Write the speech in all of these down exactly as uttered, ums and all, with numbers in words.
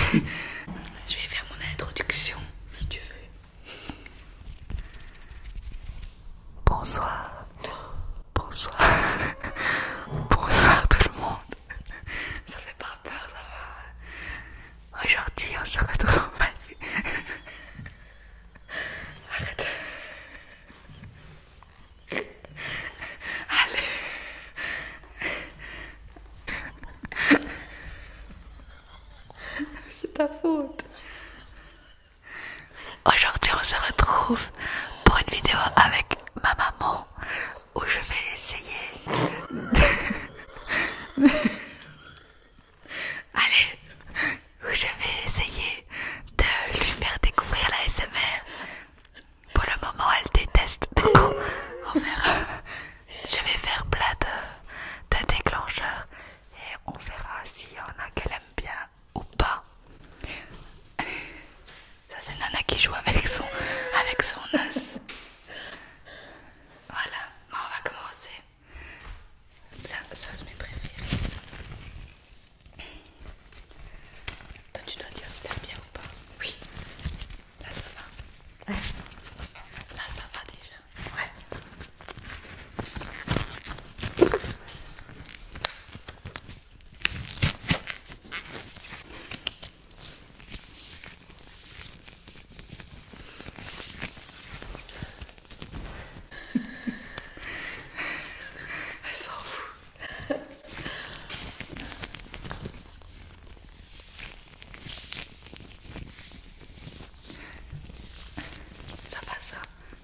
Je vais faire mon introduction, si tu veux. Bonsoir. Bonsoir. Bonsoir tout le monde. Ça fait pas peur, ça va. Aujourd'hui, on se retrouve. Arrête. Allez. C'est ta faute. Aujourd'hui, on se retrouve pour une vidéo avec ma maman où je vais essayer de... Allez, où je vais essayer de lui faire découvrir la S M R. Pour le moment, elle déteste. Donc, on verra. Je vais faire plein de, de déclencheurs et on verra s'il y en a qu'elle aime bien ou pas. Ça, c'est Nana qui joue avec son, avec son os. Voilà, bon, on va commencer. Ça, ça c'est mes préférés. Toi, tu dois dire si t'aimes bien ou pas. Oui, là ça va. Ouais. Là ça va déjà. Ouais. Elle s'en fout. Ça va ça.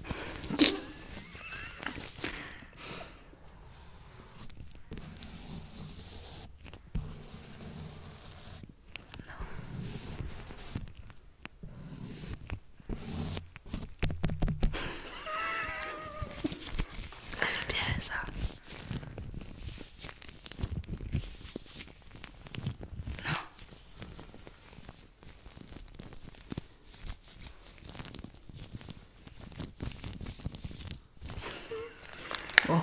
Ça c'est bien ça. Non. Bon.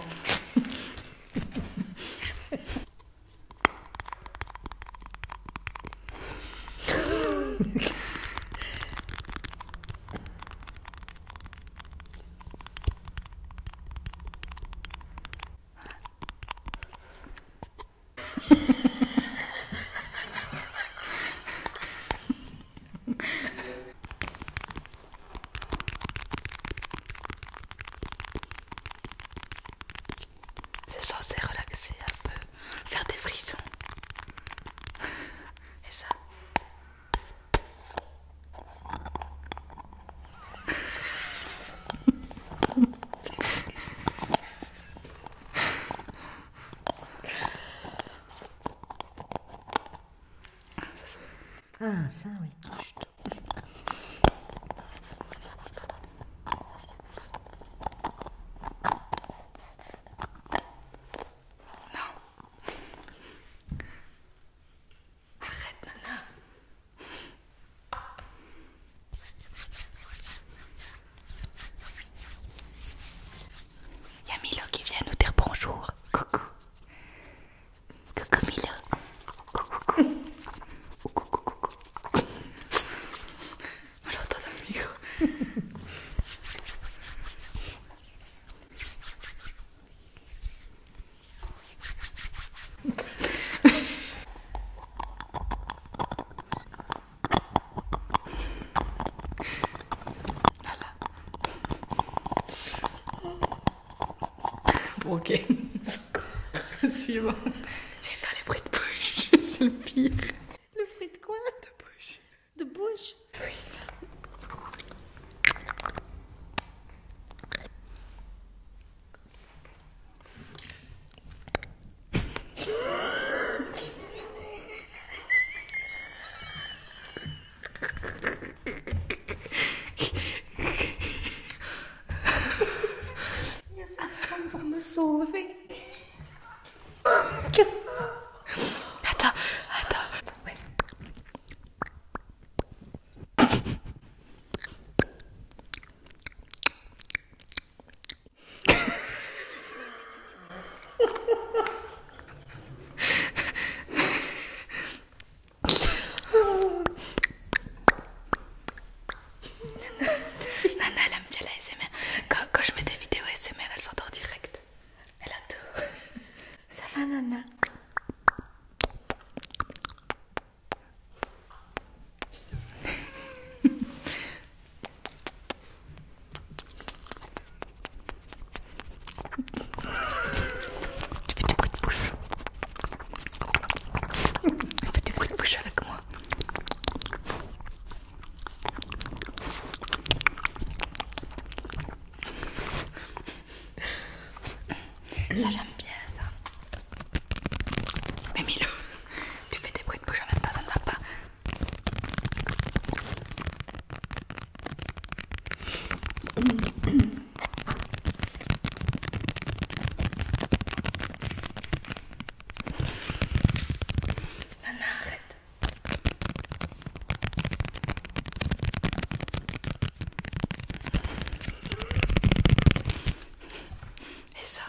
C'est censé relaxer un peu, faire des frissons. Et ça. Ah, ça oui. Chut. Arrête, Nana. Il y a Milo qui vient nous dire bonjour. Coucou. Coucou Milo. Coucou, coucou. Coucou, coucou, coucou. On l'entend dans le micro. Bon, ok. Suivant. Je vais faire les bruits de bouche. C'est le pire. Le fruit de quoi? De bouche. De bouche? Oui. Il y a personne pour me sauver. Attends, attends. Ouais. Ça j'aime bien ça. Mais Milou, tu fais des bruits de bouche en même temps, ça ne va pas. Nana, arrête. Et ça?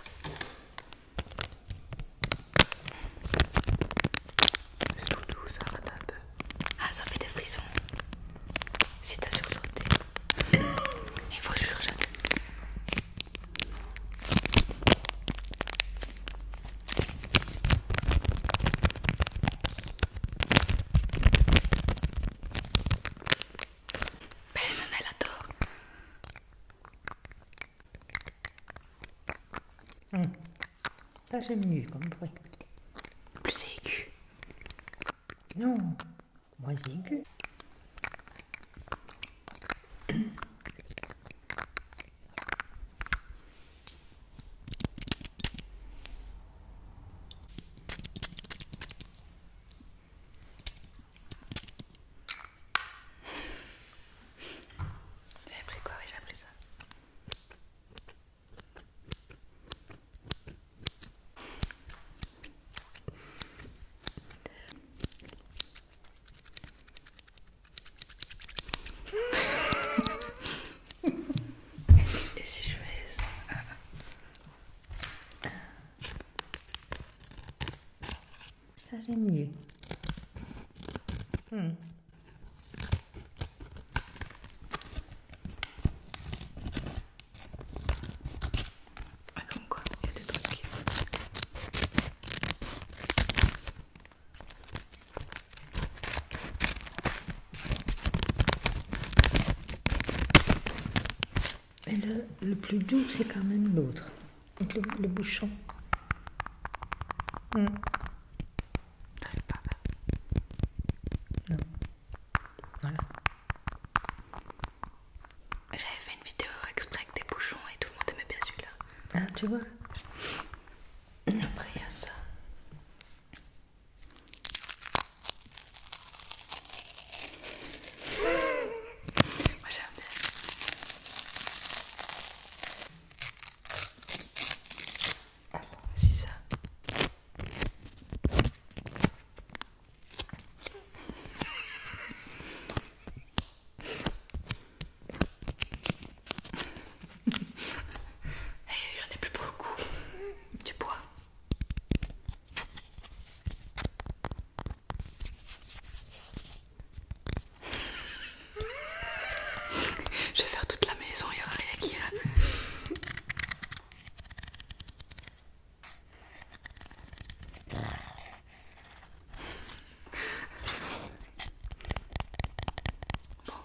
C'est tout doux, ça rate un peu. Ah, ça fait des frissons. Si t'as sursauté. Il faut surjeter. Ben, Nana, elle adore. Hum. Ça, j'aime mieux comme bruit. Plus aigu. Non, moins aigu. J'avais pris quoi? Oui, j'ai pris ça. Et si, et si je fais ça? Ça, j'aime mieux. Hum. Ah, comme quoi, il y a des trucs qui... Mais le, le plus doux, c'est quand même l'autre. Donc le, le bouchon. Hum. T'arrives pas à faire. Non. Voilà. J'avais fait une vidéo exprès avec des bouchons et tout le monde aimait bien celui-là. Ah, tu vois? Après, il y a ça. Moi, j'aime bien. Ah bon, si ça. Et j'en ai plus beaucoup. Du bois. Je vais faire toute la maison, il n'y aura rien qui ira. Bon.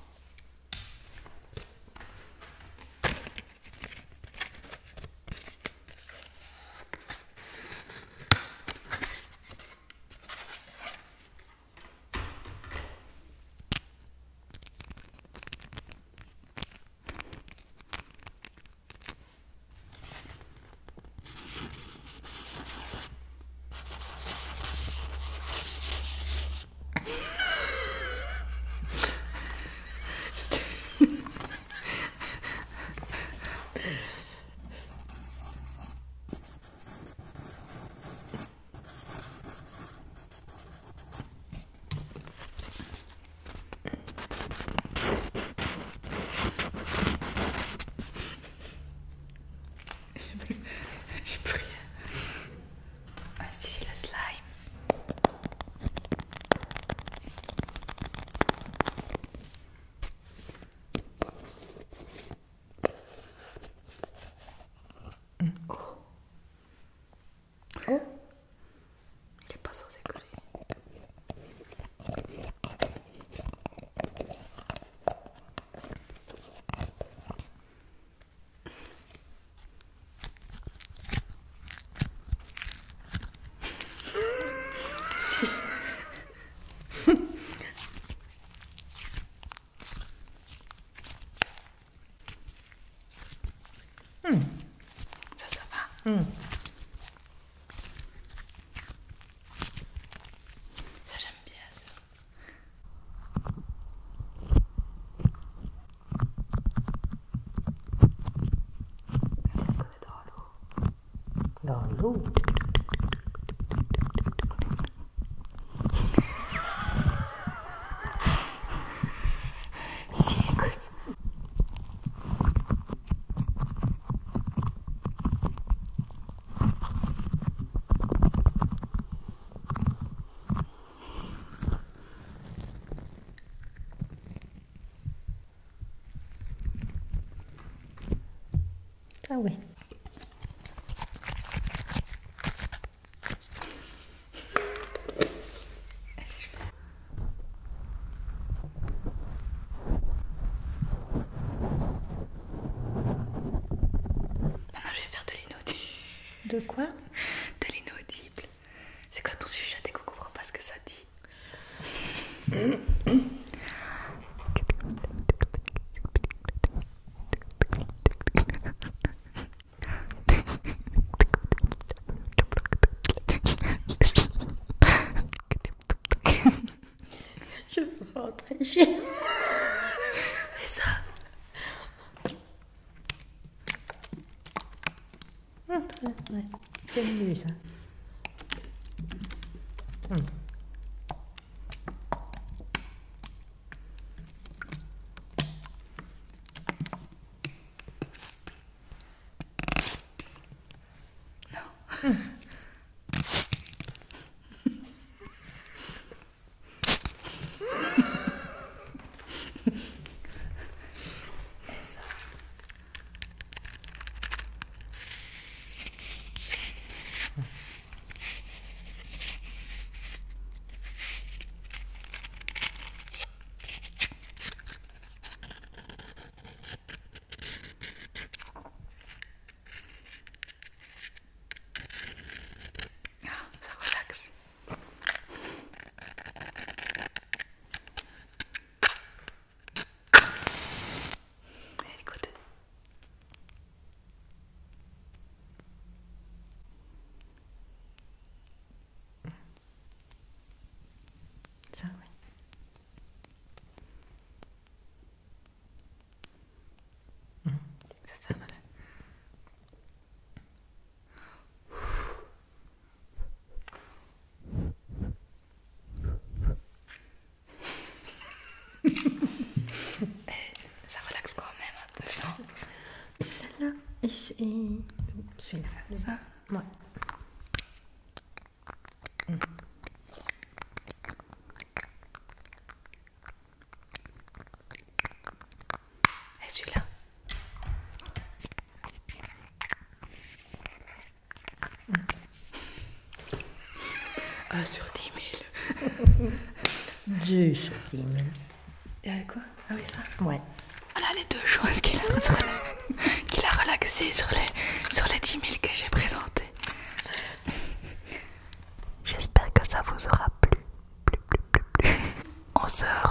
J'ai plus rien. Ah si, j'ai le slime. Oh. Oh. Il est pas censé coller. Si. Hum. Ça, ça va. Hum. l'eau. Si, écoute. Ah oui. Maintenant, je vais faire de l'inaudible. De quoi? De l'inaudible. C'est quand on chuchote et qu'on comprend pas ce que ça dit. Je veux rentrer chez moi. Fais ça. Ouais, ouais. C'est mieux ça. Hum. Non. Hum. Et ça. Ah, ça relaxe. Et écoute. Ça, oui. C'est ça, voilà. Et ça relaxe quand même un peu, non? Celle-là et c'est- celui-là. Ça? Ouais. Et celui-là? Ah, sur dix mille. Deux sur dix mille. Et avec quoi? Ah oui, ça. Ouais. Voilà les deux choses qu'il a, qu'il a relaxées sur les, sur les dix mille que j'ai présentées. J'espère que ça vous aura plu. plu, plu, plu, plu. On se